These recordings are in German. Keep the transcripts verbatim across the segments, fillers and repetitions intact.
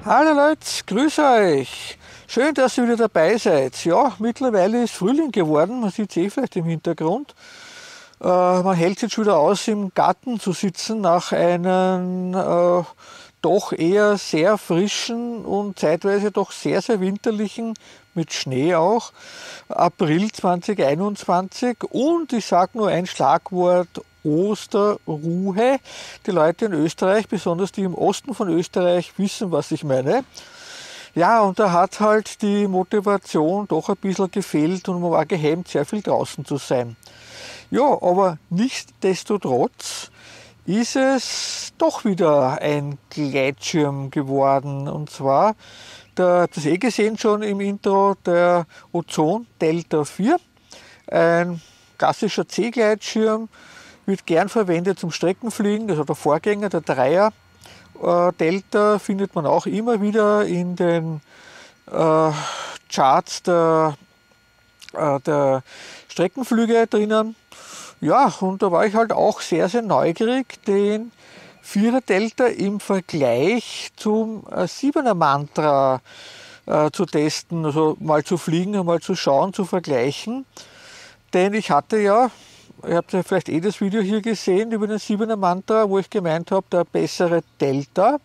Hallo Leute, grüß euch. Schön, dass ihr wieder dabei seid. Ja, mittlerweile ist Frühling geworden, man sieht es eh vielleicht im Hintergrund. Äh, man hält sich jetzt wieder aus, im Garten zu sitzen nach einem äh, doch eher sehr frischen und zeitweise doch sehr, sehr winterlichen, mit Schnee auch, April zweitausendeinundzwanzig. Und ich sage nur ein Schlagwort: Osterruhe. Die Leute in Österreich, besonders die im Osten von Österreich, wissen, was ich meine. Ja, und da hat halt die Motivation doch ein bisschen gefehlt und man war gehemmt, sehr viel draußen zu sein. Ja, aber nichtsdestotrotz ist es doch wieder ein Gleitschirm geworden. Und zwar, der, das eh gesehen schon im Intro, der Ozon Delta vier. Ein klassischer C-Gleitschirm, wird gern verwendet zum Streckenfliegen, also der Vorgänger, der Dreier äh, Delta, findet man auch immer wieder in den äh, Charts der, äh, der Streckenflüge drinnen. Ja, und da war ich halt auch sehr, sehr neugierig, den Vierer Delta im Vergleich zum äh, Siebener Mantra äh, zu testen, also mal zu fliegen und mal zu schauen, zu vergleichen. Denn ich hatte ja, ihr habt ja vielleicht eh das Video hier gesehen über den Siebener Mantra, wo ich gemeint habe, der bessere Delta.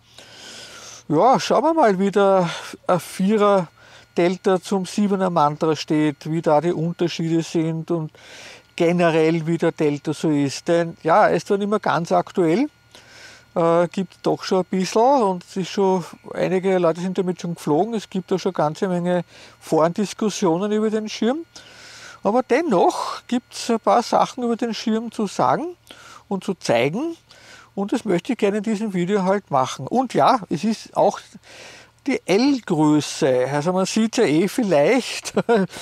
Ja, schauen wir mal, wie der Vierer Delta zum Siebener Mantra steht, wie da die Unterschiede sind und generell wie der Delta so ist. Denn ja, er ist zwar nicht mehr ganz aktuell, äh, gibt doch schon ein bisschen und es ist schon, einige Leute sind damit schon geflogen, es gibt da schon eine ganze Menge Forendiskussionen über den Schirm. Aber dennoch gibt es ein paar Sachen über den Schirm zu sagen und zu zeigen. Und das möchte ich gerne in diesem Video halt machen. Und ja, es ist auch die L-Größe. Also man sieht ja eh vielleicht,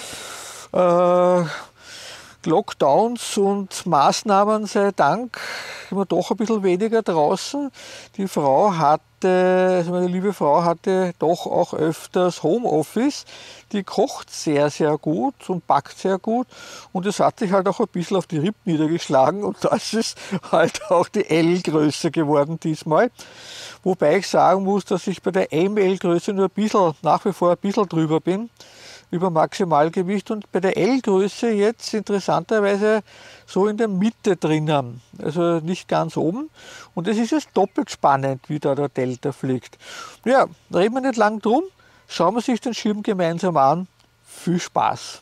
äh, Lockdowns und Maßnahmen sei Dank, immer doch ein bisschen weniger draußen. Die Frau hatte, also meine liebe Frau hatte doch auch öfters Homeoffice. Die kocht sehr, sehr gut und backt sehr gut. Und es hat sich halt auch ein bisschen auf die Rippen niedergeschlagen. Und das ist halt auch die L-Größe geworden diesmal. Wobei ich sagen muss, dass ich bei der M L-Größe nur ein bisschen, nach wie vor ein bisschen drüber bin, über Maximalgewicht, und bei der L-Größe jetzt interessanterweise so in der Mitte drinnen, also nicht ganz oben. Und es ist jetzt doppelt spannend, wie da der Delta fliegt. Ja, reden wir nicht lang drum, schauen wir sich den Schirm gemeinsam an. Viel Spaß!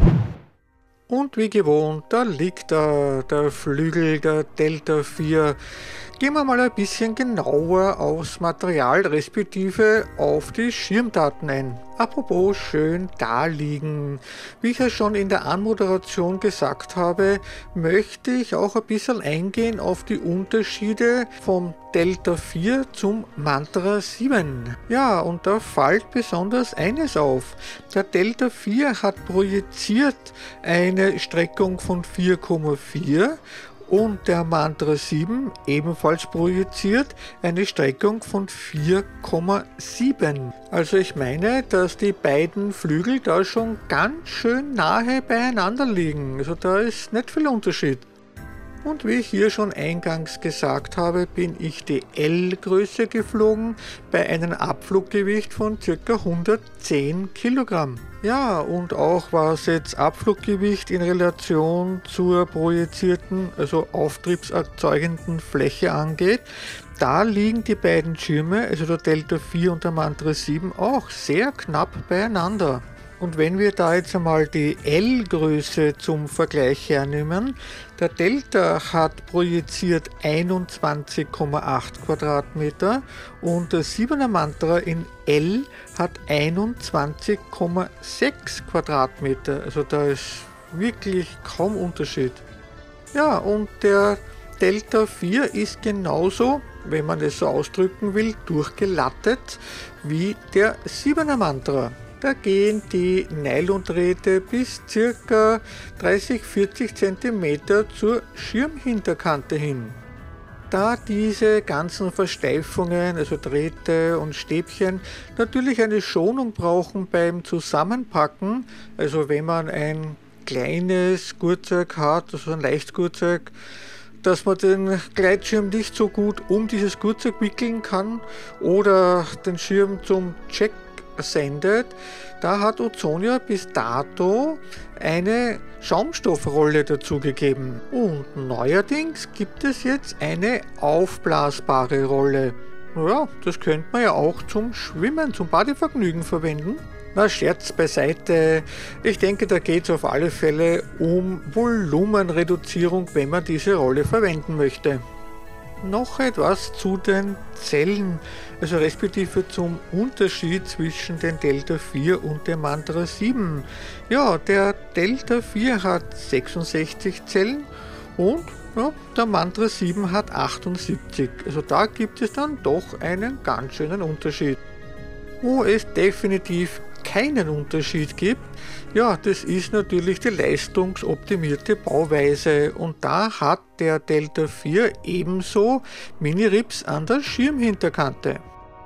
Und wie gewohnt, da liegt der, der Flügel der Delta vier. Gehen wir mal ein bisschen genauer aufs Material respektive auf die Schirmdaten ein. Apropos schön da liegen. Wie ich ja schon in der Anmoderation gesagt habe, möchte ich auch ein bisschen eingehen auf die Unterschiede vom Delta vier zum Mantra sieben. Ja, und da fällt besonders eines auf. Der Delta vier hat projiziert eine Streckung von vier Komma vier und der Mantra sieben ebenfalls projiziert eine Streckung von vier Komma sieben. Also ich meine, dass die beiden Flügel da schon ganz schön nahe beieinander liegen. Also da ist nicht viel Unterschied. Und wie ich hier schon eingangs gesagt habe, bin ich die L-Größe geflogen bei einem Abfluggewicht von ca. hundertzehn Kilogramm. Ja, und auch was jetzt Abfluggewicht in Relation zur projizierten, also auftriebserzeugenden Fläche angeht, da liegen die beiden Schirme, also der Delta vier und der Mantra sieben, auch sehr knapp beieinander. Und wenn wir da jetzt einmal die L-Größe zum Vergleich hernehmen, der Delta hat projiziert einundzwanzig Komma acht Quadratmeter und der Siebener Mantra in L hat einundzwanzig Komma sechs Quadratmeter. Also da ist wirklich kaum Unterschied. Ja, und der Delta vier ist genauso, wenn man es so ausdrücken will, durchgelattet wie der Siebener Mantra. Da gehen die Nylondrähte bis ca. dreißig bis vierzig Zentimeter zur Schirmhinterkante hin. Da diese ganzen Versteifungen, also Drähte und Stäbchen, natürlich eine Schonung brauchen beim Zusammenpacken, also wenn man ein kleines Gurtzeug hat, also ein Leichtgurtzeug, dass man den Gleitschirm nicht so gut um dieses Gurtzeug wickeln kann oder den Schirm zum Check sendet, da hat Ozonia bis dato eine Schaumstoffrolle dazugegeben. Und neuerdings gibt es jetzt eine aufblasbare Rolle. Naja, das könnte man ja auch zum Schwimmen, zum Badevergnügen verwenden. Na, Scherz beiseite. Ich denke, da geht es auf alle Fälle um Volumenreduzierung, wenn man diese Rolle verwenden möchte. Noch etwas zu den Zellen, also respektive zum Unterschied zwischen den Delta vier und dem Mantra sieben. Ja, der Delta vier hat sechsundsechzig Zellen und ja, der Mantra sieben hat achtundsiebzig. Also da gibt es dann doch einen ganz schönen Unterschied. Wo es definitiv keinen Unterschied gibt, ja, das ist natürlich die leistungsoptimierte Bauweise und da hat der Delta vier ebenso Mini-Rips an der Schirmhinterkante.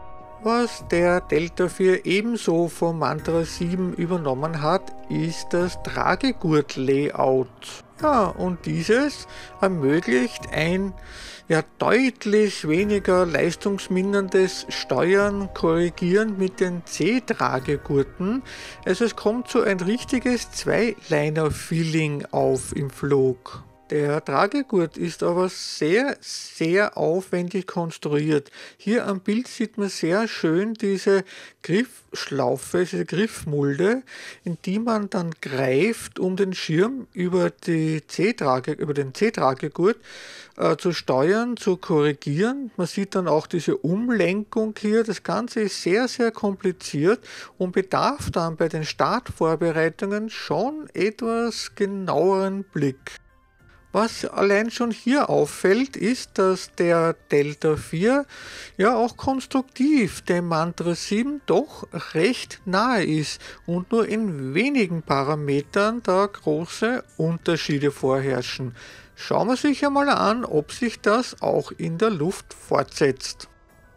Was der Delta vier ebenso vom Mantra sieben übernommen hat, ist das Tragegurt-Layout. Ja, und dieses ermöglicht ein ja, deutlich weniger leistungsminderndes Steuern, Korrigieren mit den C-Tragegurten. Also es kommt so ein richtiges Zwei-Liner-Feeling auf im Flug. Der Tragegurt ist aber sehr, sehr aufwendig konstruiert. Hier am Bild sieht man sehr schön diese Griffschlaufe, diese Griffmulde, in die man dann greift, um den Schirm über, die C-Trage, über den C-Tragegurt äh, zu steuern, zu korrigieren. Man sieht dann auch diese Umlenkung hier. Das Ganze ist sehr, sehr kompliziert und bedarf dann bei den Startvorbereitungen schon etwas genaueren Blick. Was allein schon hier auffällt, ist, dass der Delta vier ja auch konstruktiv dem Mantra sieben doch recht nahe ist und nur in wenigen Parametern da große Unterschiede vorherrschen. Schauen wir sich einmal an, ob sich das auch in der Luft fortsetzt.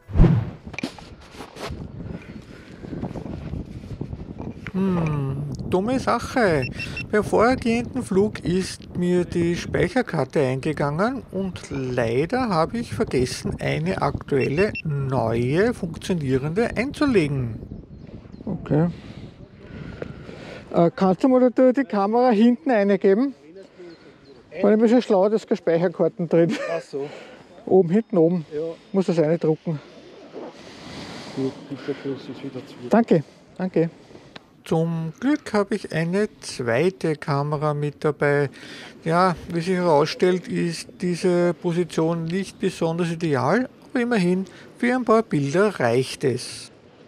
Hm, dumme Sache. Beim vorhergehenden Flug ist mir die Speicherkarte eingegangen und leider habe ich vergessen, eine aktuelle, neue, funktionierende einzulegen. Okay. Äh, kannst du mal da die Kamera hinten eingeben? Weil ich bin schon schlau, da ist keine Speicherkarten drin. Ach so. Oben, hinten oben. Ja. Muss das reindrucken. Gut, bitte, das ist wieder zu. Danke, danke. Zum Glück habe ich eine zweite Kamera mit dabei. Ja, wie sich herausstellt, ist diese Position nicht besonders ideal, aber immerhin für ein paar Bilder reicht es.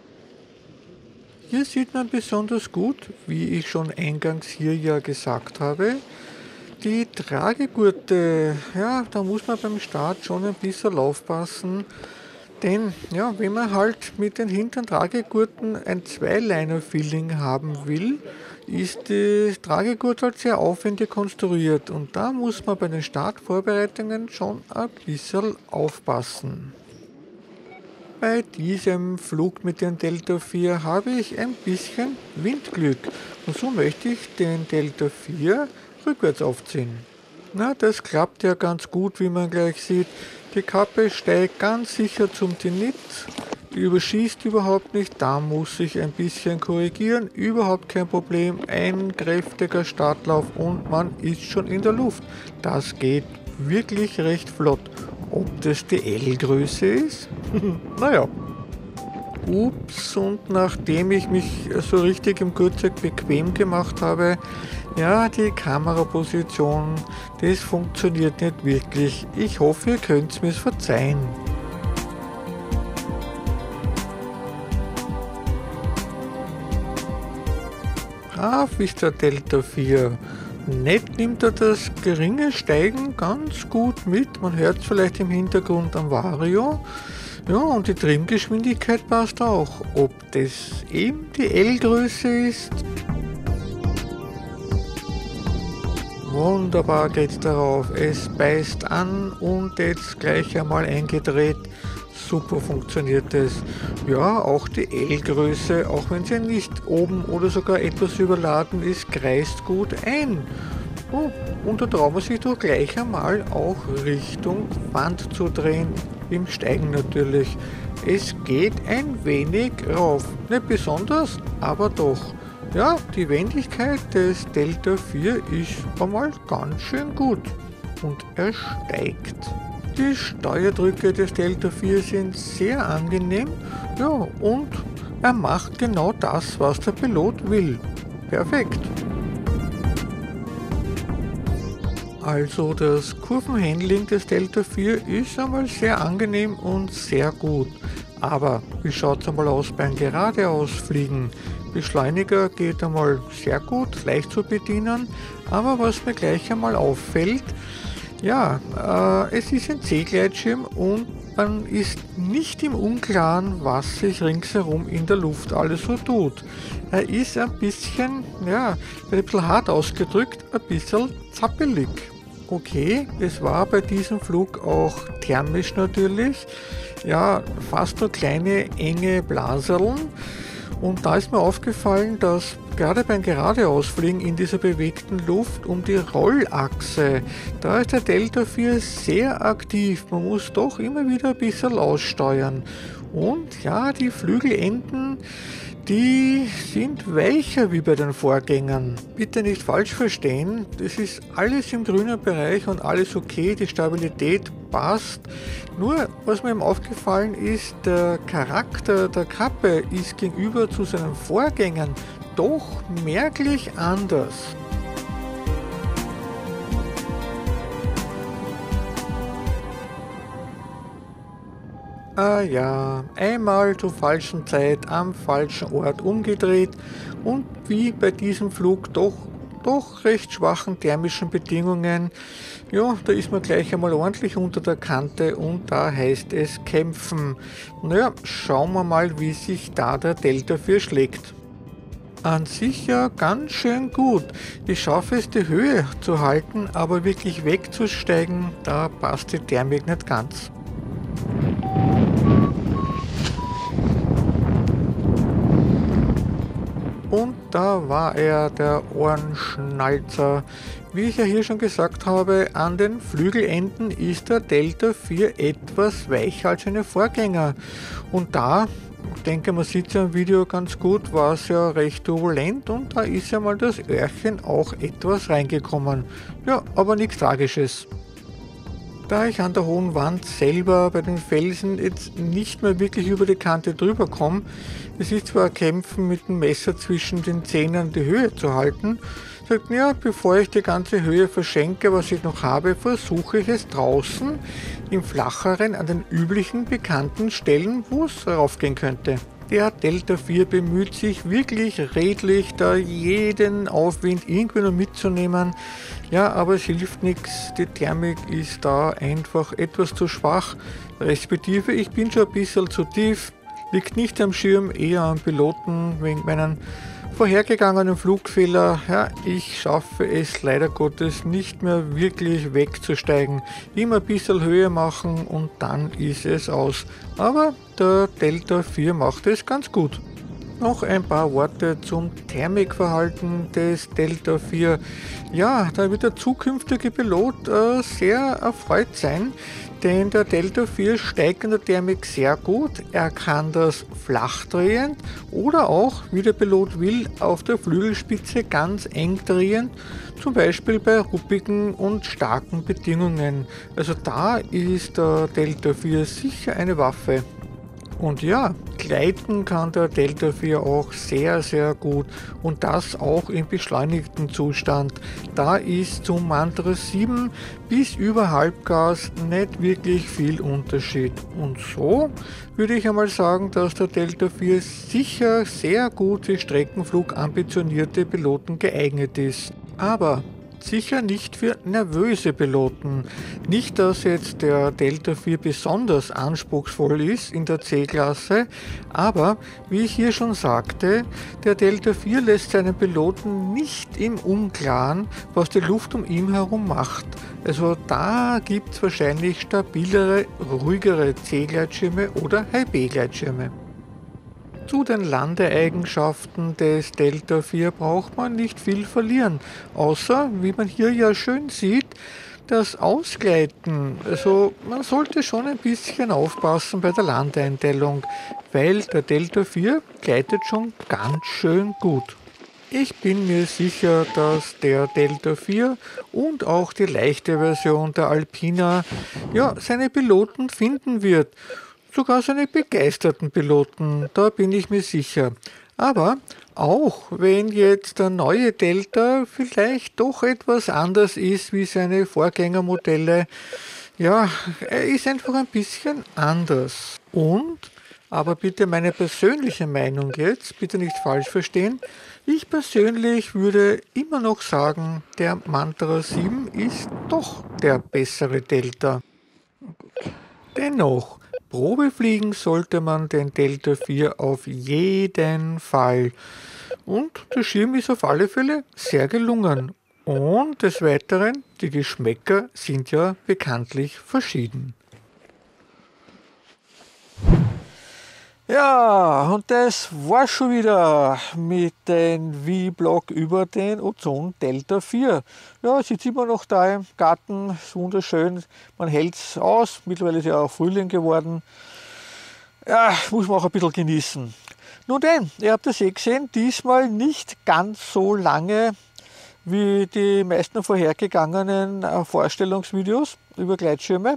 Hier sieht man besonders gut, wie ich schon eingangs hier ja gesagt habe, die Tragegurte. Ja, da muss man beim Start schon ein bisschen aufpassen. Denn ja, wenn man halt mit den hinteren Tragegurten ein Zweiliner-Feeling haben will, ist die Tragegurt halt sehr aufwendig konstruiert und da muss man bei den Startvorbereitungen schon ein bisschen aufpassen. Bei diesem Flug mit dem Delta vier habe ich ein bisschen Windglück und so möchte ich den Delta vier rückwärts aufziehen. Na, das klappt ja ganz gut, wie man gleich sieht. Die Kappe steigt ganz sicher zum Zenit, überschießt überhaupt nicht, da muss ich ein bisschen korrigieren, überhaupt kein Problem, ein kräftiger Startlauf und man ist schon in der Luft. Das geht wirklich recht flott. Ob das die L-Größe ist? Naja. Ups, und nachdem ich mich so richtig im Gurtzeug bequem gemacht habe, ja, die Kameraposition, das funktioniert nicht wirklich. Ich hoffe, ihr könnt es mir verzeihen. Brav ist der Delta vier. Nett nimmt er das geringe Steigen ganz gut mit. Man hört es vielleicht im Hintergrund am Vario. Ja, und die Trimmgeschwindigkeit passt auch. Ob das eben die L-Größe ist? Wunderbar geht's darauf. Es beißt an und jetzt gleich einmal eingedreht. Super funktioniert es. Ja, auch die L-Größe, auch wenn sie nicht oben oder sogar etwas überladen ist, kreist gut ein. Oh, und da trauen wir sich doch gleich einmal auch Richtung Wand zu drehen, im Steigen natürlich. Es geht ein wenig rauf, nicht besonders, aber doch. Ja, die Wendigkeit des Delta vier ist einmal ganz schön gut und er steigt. Die Steuerdrücke des Delta vier sind sehr angenehm, ja, und er macht genau das, was der Pilot will. Perfekt. Also das Kurvenhandling des Delta vier ist einmal sehr angenehm und sehr gut. Aber wie schaut es einmal aus beim Geradeausfliegen? Beschleuniger geht einmal sehr gut, leicht zu bedienen, aber was mir gleich einmal auffällt, ja, äh, es ist ein C-Gleitschirm und man ist nicht im Unklaren, was sich ringsherum in der Luft alles so tut. Er ist ein bisschen, ja, ein bisschen hart ausgedrückt, ein bisschen zappelig. Okay, es war bei diesem Flug auch thermisch natürlich, ja, fast nur kleine enge Blaserln. Und da ist mir aufgefallen, dass gerade beim Geradeausfliegen in dieser bewegten Luft um die Rollachse, da ist der Delta vier sehr aktiv. Man muss doch immer wieder ein bisschen aussteuern. Und ja, die Flügelenden, die sind weicher wie bei den Vorgängern. Bitte nicht falsch verstehen, das ist alles im grünen Bereich und alles okay, die Stabilität passt. Nur, was mir eben aufgefallen ist, der Charakter der Kappe ist gegenüber zu seinen Vorgängern doch merklich anders. Ah ja, einmal zur falschen Zeit am falschen Ort umgedreht und wie bei diesem Flug doch, doch recht schwachen thermischen Bedingungen, ja, da ist man gleich einmal ordentlich unter der Kante und da heißt es kämpfen. Naja, schauen wir mal, wie sich da der Delta vier schlägt. An sich ja ganz schön gut. Ich schaffe es, die Höhe zu halten, aber wirklich wegzusteigen, da passt die Thermik nicht ganz. Und da war er, der Ohrenschnalzer. Wie ich ja hier schon gesagt habe, an den Flügelenden ist der Delta vier etwas weicher als seine Vorgänger. Und da, ich denke, man sieht ja im Video ganz gut, war es ja recht turbulent und da ist ja mal das Öhrchen auch etwas reingekommen. Ja, aber nichts Tragisches. Da ich an der hohen Wand selber bei den Felsen jetzt nicht mehr wirklich über die Kante drüber komme, es ist zwar ein Kämpfen mit dem Messer zwischen den Zähnen die Höhe zu halten, sagt, ja, bevor ich die ganze Höhe verschenke, was ich noch habe, versuche ich es draußen im Flacheren an den üblichen bekannten Stellen, wo es raufgehen könnte. Der Delta vier bemüht sich wirklich redlich, da jeden Aufwind irgendwie noch mitzunehmen. Ja, aber es hilft nichts, die Thermik ist da einfach etwas zu schwach, respektive ich bin schon ein bisschen zu tief, liegt nicht am Schirm, eher am Piloten wegen meinen vorhergegangenen Flugfehler. Ja, ich schaffe es leider Gottes nicht mehr wirklich wegzusteigen. Immer ein bisschen Höhe machen und dann ist es aus. Aber der Delta vier macht es ganz gut. Noch ein paar Worte zum Thermikverhalten des Delta vier. Ja, da wird der zukünftige Pilot äh, sehr erfreut sein, denn der Delta vier steigt in der Thermik sehr gut. Er kann das flach drehend oder auch, wie der Pilot will, auf der Flügelspitze ganz eng drehend, zum Beispiel bei ruppigen und starken Bedingungen. Also da ist der Delta vier sicher eine Waffe. Und ja, gleiten kann der Delta vier auch sehr, sehr gut und das auch im beschleunigten Zustand. Da ist zum Mantras sieben bis über Halbgas nicht wirklich viel Unterschied. Und so würde ich einmal sagen, dass der Delta vier sicher sehr gut für Streckenflug ambitionierte Piloten geeignet ist. Aber sicher nicht für nervöse Piloten. Nicht, dass jetzt der Delta vier besonders anspruchsvoll ist in der C-Klasse, aber wie ich hier schon sagte, der Delta vier lässt seinen Piloten nicht im Unklaren, was die Luft um ihn herum macht. Also da gibt es wahrscheinlich stabilere, ruhigere C-Gleitschirme oder High-B-Gleitschirme. Zu den Landeeigenschaften des Delta vier braucht man nicht viel verlieren, außer, wie man hier ja schön sieht, das Ausgleiten. Also man sollte schon ein bisschen aufpassen bei der Landeinteilung, weil der Delta vier gleitet schon ganz schön gut. Ich bin mir sicher, dass der Delta vier und auch die leichte Version der Alpina ja, seine Piloten finden wird. Sogar seine begeisterten Piloten, da bin ich mir sicher. Aber auch wenn jetzt der neue Delta vielleicht doch etwas anders ist wie seine Vorgängermodelle, ja, er ist einfach ein bisschen anders. Und, aber bitte meine persönliche Meinung jetzt, bitte nicht falsch verstehen, ich persönlich würde immer noch sagen, der Mantra sieben ist doch der bessere Delta. Dennoch, Probe fliegen sollte man den Delta vier auf jeden Fall. Und der Schirm ist auf alle Fälle sehr gelungen. Und des Weiteren, die Geschmäcker sind ja bekanntlich verschieden. Ja, und das war schon wieder mit dem V-Blog über den Ozon Delta vier. Ja, es sitzt immer noch da im Garten, ist wunderschön, man hält es aus, mittlerweile ist ja auch Frühling geworden. Ja, muss man auch ein bisschen genießen. Nun denn, ihr habt das eh gesehen, diesmal nicht ganz so lange wie die meisten vorhergegangenen Vorstellungsvideos über Gleitschirme.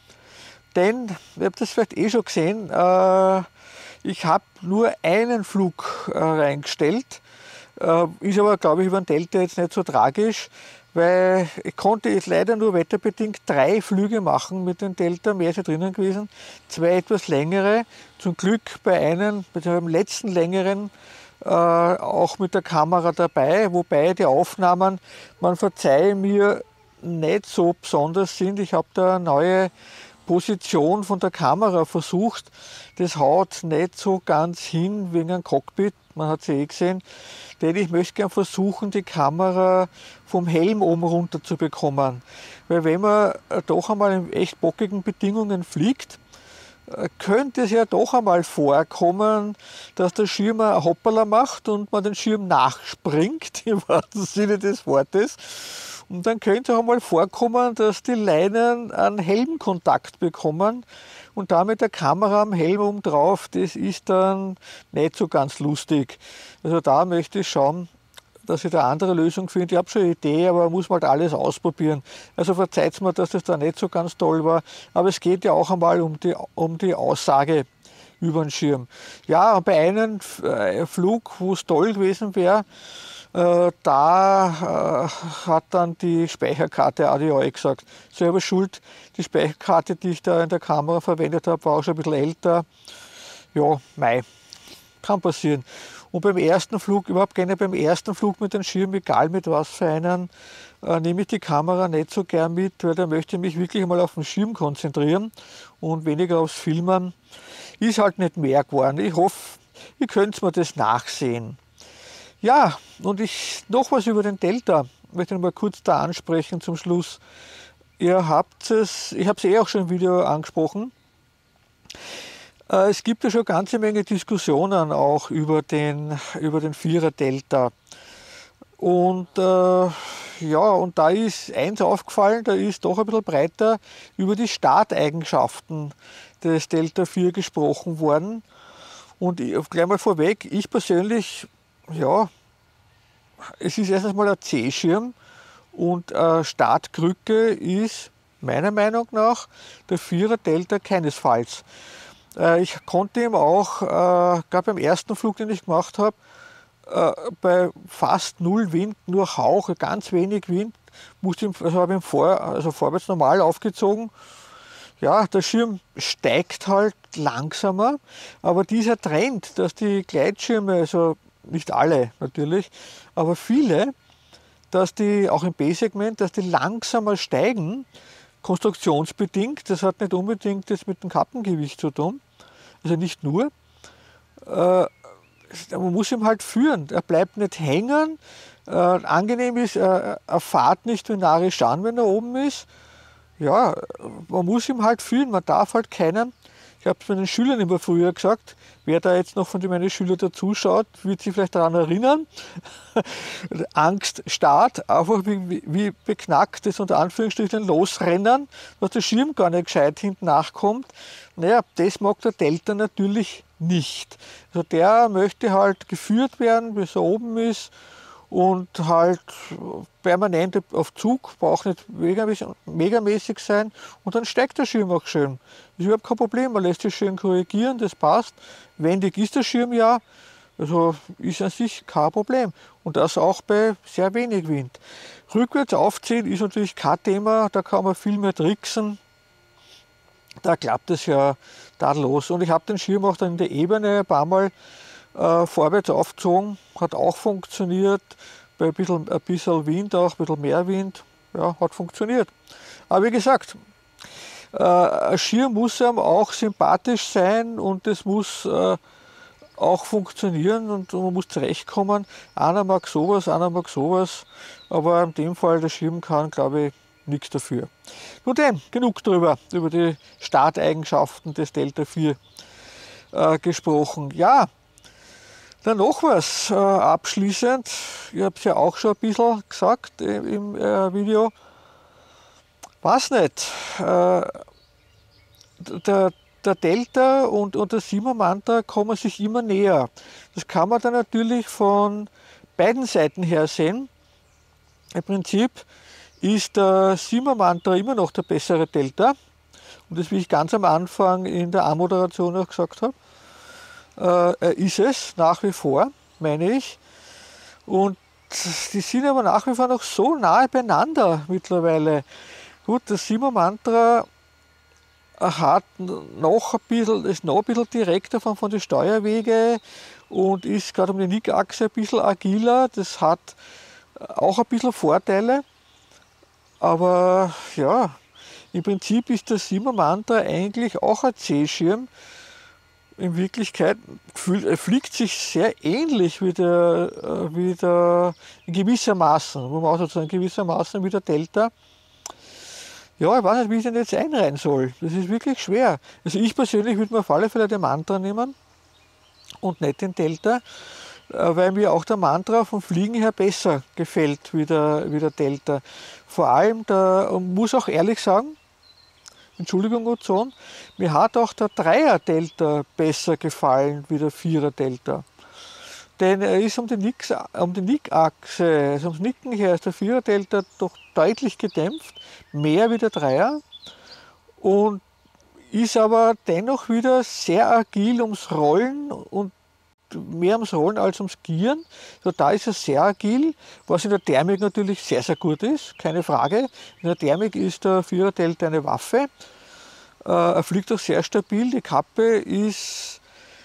Denn, ihr habt das vielleicht eh schon gesehen, äh, ich habe nur einen Flug äh, reingestellt, äh, ist aber, glaube ich, über den Delta jetzt nicht so tragisch, weil ich konnte jetzt leider nur wetterbedingt drei Flüge machen mit dem Delta, mehr ist ja drinnen gewesen, zwei etwas längere, zum Glück bei einem, bei dem letzten längeren, äh, auch mit der Kamera dabei, wobei die Aufnahmen, man verzeihe mir, nicht so besonders sind. Ich habe da eine neue Position von der Kamera versucht, das haut nicht so ganz hin wegen einem Cockpit, man hat es eh gesehen, denn ich möchte gerne versuchen, die Kamera vom Helm oben runter zu bekommen, weil wenn man doch einmal in echt bockigen Bedingungen fliegt, könnte es ja doch einmal vorkommen, dass der Schirm ein Hoppala macht und man den Schirm nachspringt, im wahrsten Sinne des Wortes. Und dann könnte es auch mal vorkommen, dass die Leinen einen Helmkontakt bekommen und damit der Kamera am Helm oben drauf, das ist dann nicht so ganz lustig. Also da möchte ich schauen, dass ich da eine andere Lösung finde. Ich habe schon eine Idee, aber man muss mal alles ausprobieren. Also verzeiht mir, dass das da nicht so ganz toll war, aber es geht ja auch einmal um die, um die Aussage über den Schirm. Ja, bei einem Flug, wo es toll gewesen wäre, Äh, da äh, hat dann die Speicherkarte A D A gesagt, selber schuld, die Speicherkarte, die ich da in der Kamera verwendet habe, war auch schon ein bisschen älter. Ja, mei, kann passieren. Und beim ersten Flug, überhaupt gerne beim ersten Flug mit dem Schirm, egal mit was für einen, äh, nehme ich die Kamera nicht so gern mit, weil da möchte ich mich wirklich mal auf den Schirm konzentrieren und weniger aufs Filmen. Ist halt nicht mehr geworden. Ich hoffe, ihr könnt mir das nachsehen. Ja, und ich noch was über den Delta, ich möchte ich mal kurz da ansprechen zum Schluss. Ihr habt es, ich habe es eh auch schon im Video angesprochen. Äh, es gibt ja schon eine ganze Menge Diskussionen auch über den, über den Vierer Delta. Und äh, ja, und da ist eins aufgefallen, da ist doch ein bisschen breiter über die Starteigenschaften des Delta vier gesprochen worden. Und ich, gleich mal vorweg, ich persönlich, ja, es ist erstens mal ein C-Schirm und eine Startkrücke ist meiner Meinung nach der Vierer Delta keinesfalls. Äh, ich konnte ihm auch, äh, gerade beim ersten Flug, den ich gemacht habe, äh, bei fast null Wind, nur Hauch, ganz wenig Wind, musste ich, also habe ich ihn vor, also vorwärts normal aufgezogen. Ja, der Schirm steigt halt langsamer, aber dieser Trend, dass die Gleitschirme, also nicht alle natürlich, aber viele, dass die auch im B-Segment, dass die langsamer steigen, konstruktionsbedingt, das hat nicht unbedingt jetzt mit dem Kappengewicht zu tun, also nicht nur, äh, man muss ihn halt führen, er bleibt nicht hängen, äh, angenehm ist, äh, er fährt nicht wie Nari-Shan, wenn er oben ist, ja, man muss ihn halt führen, man darf halt keinen Ich habe es meinen Schülern immer früher gesagt, wer da jetzt noch von meinen Schülern dazuschaut, wird sich vielleicht daran erinnern. Angst, Start, einfach wie, wie beknacktes unter Anführungsstrichen losrennen, dass der Schirm gar nicht gescheit hinten nachkommt. Naja, das mag der Delta natürlich nicht. Also der möchte halt geführt werden, bis er oben ist und halt permanent auf Zug, braucht nicht megamäßig sein und dann steigt der Schirm auch schön. Das ist überhaupt kein Problem, man lässt sich schön korrigieren, das passt. Wendig ist der Schirm ja, also ist an sich kein Problem. Und das auch bei sehr wenig Wind. Rückwärts aufziehen ist natürlich kein Thema, da kann man viel mehr tricksen. Da klappt es ja tadellos. Und ich habe den Schirm auch dann in der Ebene ein paar Mal äh, vorwärts aufgezogen, hat auch funktioniert. Bei ein bisschen, ein bisschen Wind auch, ein bisschen mehr Wind, ja, hat funktioniert. Aber wie gesagt, äh, ein Schirm muss einem auch sympathisch sein und es muss äh, auch funktionieren und man muss zurechtkommen. Einer mag sowas, einer mag sowas, aber in dem Fall der Schirm kann, glaube ich, nichts dafür. Nur dem, genug darüber, über die Starteigenschaften des Delta vier äh, gesprochen. Ja, dann noch was äh, abschließend. Ich habe es ja auch schon ein bisschen gesagt im, im äh, Video. Weiß nicht, äh, der, der Delta und, und der Sima Mantra kommen sich immer näher. Das kann man dann natürlich von beiden Seiten her sehen. Im Prinzip ist der Sima Mantra immer noch der bessere Delta. Und das, wie ich ganz am Anfang in der Anmoderation auch gesagt habe, äh, ist es nach wie vor, meine ich. Und die sind aber nach wie vor noch so nahe beieinander mittlerweile. Gut, das Sima Mantra hat noch ein bisschen, ist noch ein bisschen direkter von, von den Steuerwege und ist gerade um die Nickachse ein bisschen agiler. Das hat auch ein bisschen Vorteile. Aber ja, im Prinzip ist der Sima Mantra eigentlich auch ein C-Schirm. In Wirklichkeit fühlt, fliegt sich sehr ähnlich wie der, wie der in gewissermaßen, wo man auch sozusagen gewissermaßen wie der Delta. Ja, ich weiß nicht, wie ich den jetzt einreihen soll. Das ist wirklich schwer. Also ich persönlich würde mir auf alle Fälle den Mantra nehmen und nicht den Delta, weil mir auch der Mantra vom Fliegen her besser gefällt wie der, wie der Delta. Vor allem, der, und muss auch ehrlich sagen, Entschuldigung Ozon, mir hat auch der Dreier Delta besser gefallen wie der Vierer Delta. Denn er ist um die, Nix, um die Nickachse, also ums Nicken her, ist der Vierer Delta doch deutlich gedämpft, mehr wie der Dreier und ist aber dennoch wieder sehr agil ums Rollen und mehr ums Rollen als ums Gieren. Also da ist er sehr agil, was in der Thermik natürlich sehr, sehr gut ist, keine Frage. In der Thermik ist der Vierer Delta eine Waffe. Äh, er fliegt auch sehr stabil. Die Kappe ist,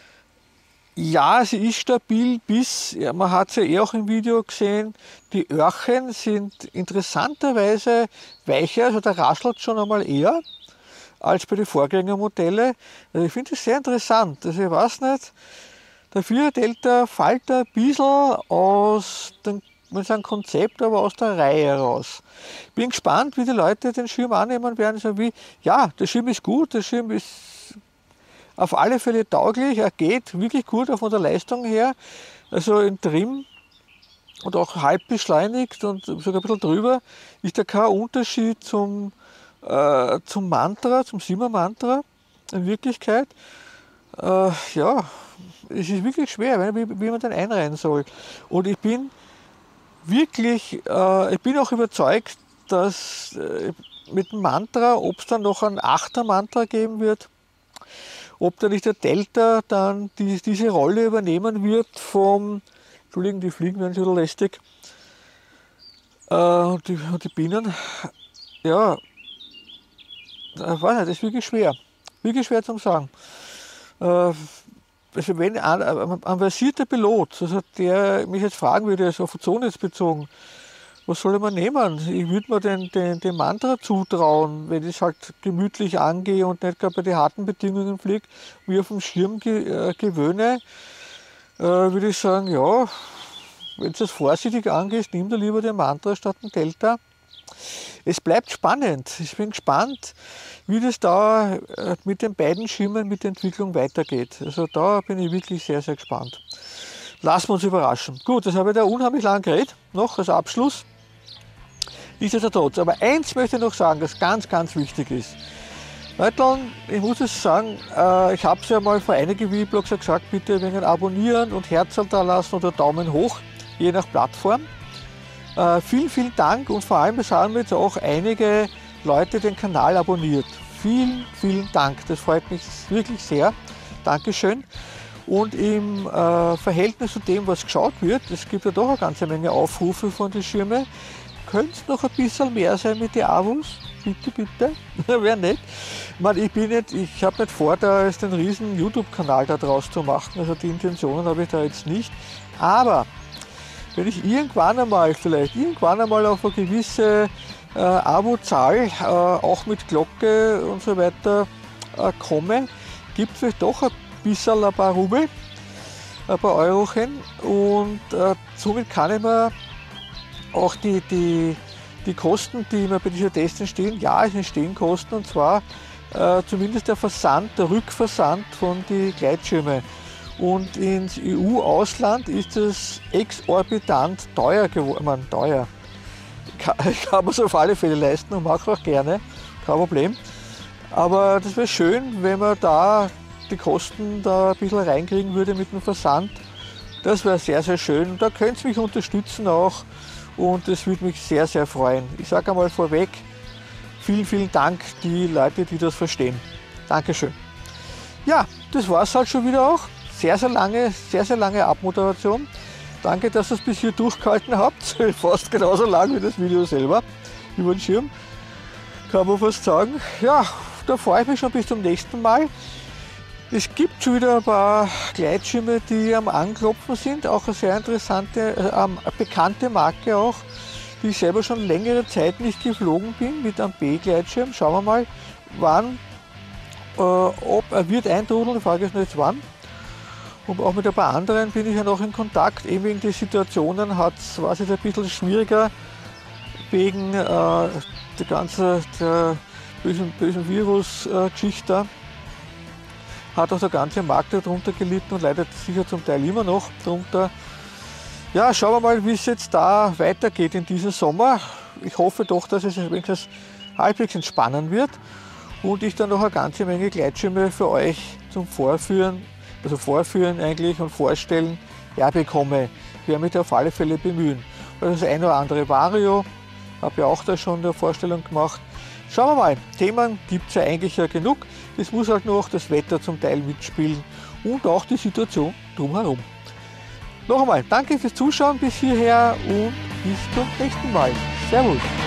ja, sie ist stabil bis, ja, man hat es ja eh auch im Video gesehen, die Öhrchen sind interessanterweise weicher, also da raschelt schon einmal eher als bei den Vorgängermodellen. Also ich finde das sehr interessant. Also ich weiß nicht, der Vierer Delta fällt ein bisschen aus dem Konzept, aber aus der Reihe raus. Bin gespannt, wie die Leute den Schirm annehmen werden. So wie, ja, der Schirm ist gut, der Schirm ist auf alle Fälle tauglich, er geht wirklich gut von der Leistung her. Also im Trim und auch halb beschleunigt und sogar ein bisschen drüber ist da kein Unterschied zum, äh, zum Mantra, zum Sima Mantra in Wirklichkeit. Äh, ja, es ist wirklich schwer, wie, wie man den einreihen soll. Und ich bin wirklich, äh, ich bin auch überzeugt, dass äh, mit dem Mantra, ob es dann noch ein achter Mantra geben wird, ob da nicht der Delta dann die, diese Rolle übernehmen wird vom, Entschuldigung, die Fliegen werden schon lästig, äh, die, die Bienen, ja, ich weiß nicht, das ist wirklich schwer, wirklich schwer zu sagen. Äh, Also wenn ein, ein versierter Pilot, also der mich jetzt fragen würde, also auf Ozon jetzt bezogen, was soll man nehmen? Ich würde mir den, den, den Mantra zutrauen, wenn ich es halt gemütlich angehe und nicht gerade bei den harten Bedingungen fliege, wie auf dem Schirm ge, äh, gewöhne, äh, würde ich sagen, ja, wenn du das vorsichtig angehst, nimm dir lieber den Mantra statt den Delta. es bleibt spannend. Ich bin gespannt, wie das da mit den beiden Schirmen, mit der Entwicklung weitergeht. Also da bin ich wirklich sehr, sehr gespannt. Lassen wir uns überraschen. Gut, das habe ich da unheimlich lang geredet, noch als Abschluss. Nichtsdestotrotz, aber eins möchte ich noch sagen, das ganz, ganz wichtig ist. Leute, ich muss es sagen, äh, ich habe es ja mal vor einigen Videoblogs gesagt, bitte ein wenig abonnieren und Herzl da lassen oder Daumen hoch, je nach Plattform. Äh, vielen, vielen Dank und vor allem haben jetzt auch einige Leute den Kanal abonniert. Vielen, vielen Dank, das freut mich wirklich sehr. Dankeschön. Und im äh, Verhältnis zu dem, was geschaut wird, es gibt ja doch eine ganze Menge Aufrufe von den Schirmen, könnte es noch ein bisschen mehr sein mit den Abos. Bitte, bitte, wäre nett. Ich meine, ich bin nicht, ich habe nicht vor, da jetzt einen riesen YouTube-Kanal da draus zu machen, also die Intentionen habe ich da jetzt nicht. Aber wenn ich irgendwann einmal, vielleicht irgendwann einmal auf eine gewisse äh, Abozahl, äh, auch mit Glocke und so weiter, äh, komme, gibt es vielleicht doch ein bisschen ein paar Rubel, ein paar Eurochen und äh, somit kann ich mir auch die, die, die Kosten, die mir bei dieser Tests entstehen, ja, es entstehen Kosten und zwar äh, zumindest der Versand, der Rückversand von den Gleitschirmen. Und ins E U-Ausland ist es exorbitant teuer geworden. Man, teuer. Kann, kann man es auf alle Fälle leisten und mache auch gerne, kein Problem. Aber das wäre schön, wenn man da die Kosten da ein bisschen reinkriegen würde mit dem Versand. Das wäre sehr, sehr schön. Und da könnt ihr mich unterstützen auch und das würde mich sehr, sehr freuen. Ich sage einmal vorweg, vielen, vielen Dank die Leute, die das verstehen. Dankeschön. Ja, das war es halt schon wieder auch. Sehr, sehr lange, sehr, sehr lange Abmoderation. Danke, dass ihr es bis hier durchgehalten habt. Fast genauso lang wie das Video selber über den Schirm. Kann man fast sagen. Ja, da freue ich mich schon bis zum nächsten Mal. Es gibt schon wieder ein paar Gleitschirme, die am Anklopfen sind. Auch eine sehr interessante, äh, bekannte Marke auch, die ich selber schon längere Zeit nicht geflogen bin mit einem B-Gleitschirm. Schauen wir mal, wann, äh, ob er wird eintrudeln. Die Frage ist nur jetzt wann. Und auch mit ein paar anderen bin ich ja noch in Kontakt. Eben wegen der Situationen war es jetzt ein bisschen schwieriger, wegen äh, der ganzen der bösen, bösen Virus-Geschichte. Äh, hat auch der ganze Markt darunter gelitten und leidet sicher zum Teil immer noch darunter. Ja, schauen wir mal, wie es jetzt da weitergeht in diesem Sommer. Ich hoffe doch, dass es wenigstens halbwegs entspannen wird und ich dann noch eine ganze Menge Gleitschirme für euch zum Vorführen, also vorführen eigentlich und vorstellen, herbekomme. Ich werde mich auf alle Fälle bemühen. Also das eine oder andere Vario, habe ja auch da schon eine Vorstellung gemacht. Schauen wir mal, Themen gibt es ja eigentlich ja genug. Es muss halt noch das Wetter zum Teil mitspielen und auch die Situation drumherum. Noch einmal, danke fürs Zuschauen bis hierher und bis zum nächsten Mal. Servus!